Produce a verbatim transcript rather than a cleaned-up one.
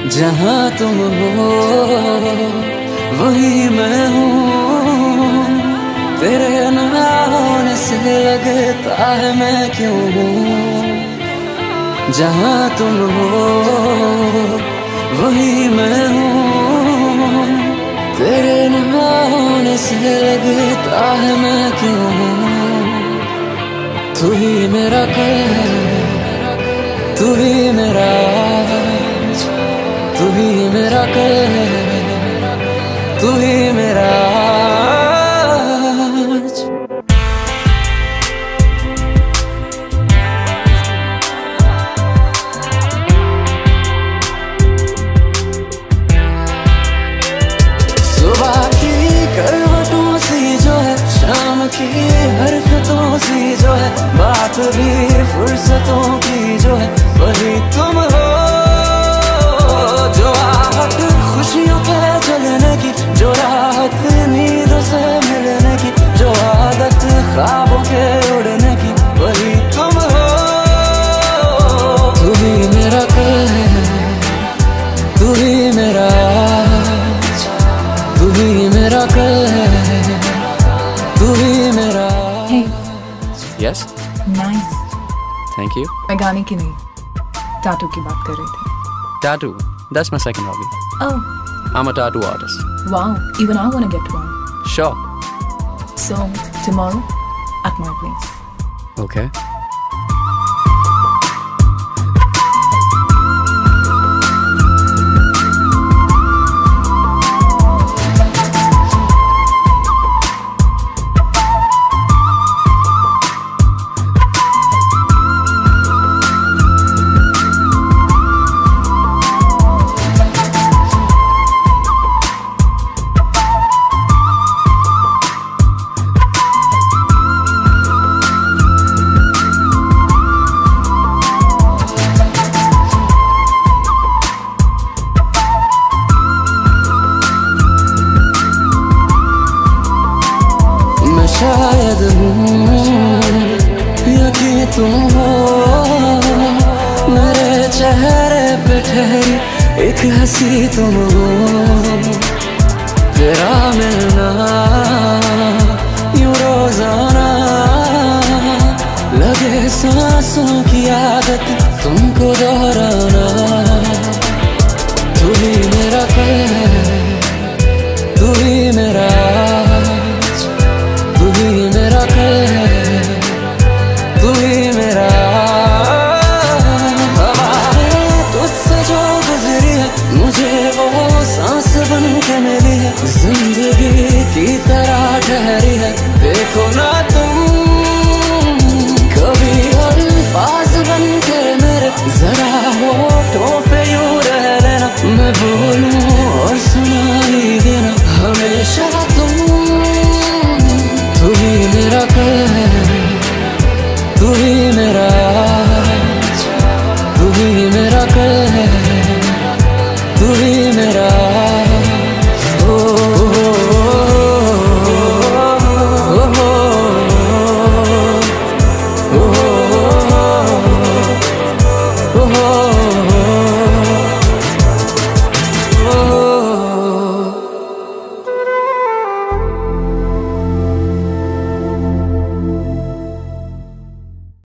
जहाँ तुम हो वही मैं हूँ। तेरे न होने से लगता है मैं क्यों हूँ। जहाँ तुम हो वही मैं हूँ। तेरे न होने से लगता है मैं क्यों हूँ। तू ही मेरा कल है, तू ही मेरा आज, तू ही मेरा कल है, तू ही मेरा आज। सुबह की करवटों सी जो है, शाम की हरकतों सी जो है, बात भी फुर्सतों की जो है, वही तुम हो। जो आहट खुशियों के चलने की, जो राहत नींदों से मिलने की, जो आदत ख्वाबों के उड़ने की, वही तुम हो। तू ही मेरा कल है, तू ही मेरा आज, तू ही मेरा कल है, तू ही मेरा। Hey. Yes? Nice. Thank you. मैं गाने की नहीं, टाटू की बात कर रही थी। Tattoo. That's my second hobby. Oh. I'm a tattoo artist. Wow. Even I want to get one. Sure. So tomorrow at my place. Okay. शायद हूँ या कि तुम हो, मेरे चेहरे पे ठहरी एक हंसी तुम हो। तेरा मिलना यूं रोजाना लगे सांसों की आदत तुमको दोहराना। तू ही मेरा कल है, तू ही मेरा आज, तू ही मेरा कल है, तू ही मेरा। हवाएं तुझसे जो गुजरी है, मुझे वो सांस बन के मिली है, जिंदगी की तरह ठहरी है। देखो ना तुम कभी अल्फाज बन के मेरे, जरा होठों पे यूं रह लेना, मैं बोलूं और सुनाई देना हमेशा तुम। तू ही मेरा कल है,